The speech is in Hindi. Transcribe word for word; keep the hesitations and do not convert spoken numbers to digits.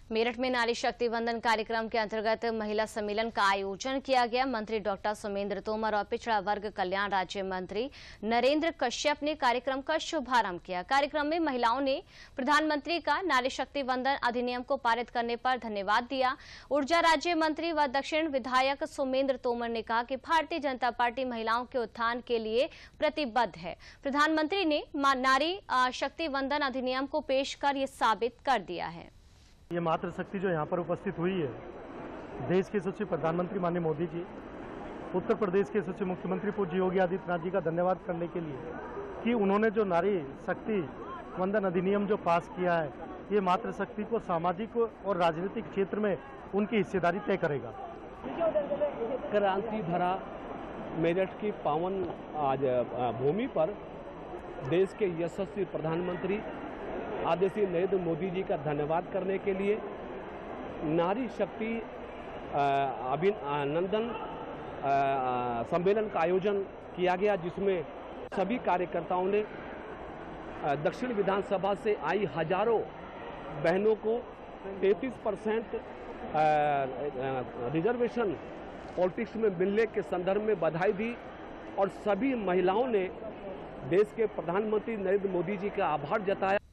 मेरठ में नारी शक्ति वंदन कार्यक्रम के अंतर्गत महिला सम्मेलन का आयोजन किया गया। मंत्री डॉक्टर सुमेंद्र तोमर और पिछड़ा वर्ग कल्याण राज्य मंत्री नरेंद्र कश्यप ने कार्यक्रम का शुभारंभ किया। कार्यक्रम में महिलाओं ने प्रधानमंत्री का नारी शक्ति वंदन अधिनियम को पारित करने पर धन्यवाद दिया। ऊर्जा राज्य मंत्री व दक्षिण विधायक सुमेंद्र तोमर ने कहा कि भारतीय जनता पार्टी महिलाओं के उत्थान के लिए प्रतिबद्ध है। प्रधानमंत्री ने नारी शक्ति वंदन अधिनियम को पेश कर ये साबित कर दिया है। ये मातृशक्ति जो यहाँ पर उपस्थित हुई है, देश के यशस्वी प्रधानमंत्री माननीय मोदी जी, उत्तर प्रदेश के यशस्वी मुख्यमंत्री पूज्य योगी आदित्यनाथ जी का धन्यवाद करने के लिए कि उन्होंने जो नारी शक्ति वंदन अधिनियम जो पास किया है, ये मातृशक्ति को सामाजिक और राजनीतिक क्षेत्र में उनकी हिस्सेदारी तय करेगा। क्रांति धरा मेरठ की पावन आज भूमि पर देश के यशस्वी प्रधानमंत्री आदरणीय नरेंद्र मोदी जी का धन्यवाद करने के लिए नारी शक्ति अभिनंदन सम्मेलन का आयोजन किया गया, जिसमें सभी कार्यकर्ताओं ने दक्षिण विधानसभा से आई हजारों बहनों को तैंतीस परसेंट रिजर्वेशन पॉलिटिक्स में मिलने के संदर्भ में बधाई दी और सभी महिलाओं ने देश के प्रधानमंत्री नरेंद्र मोदी जी का आभार जताया।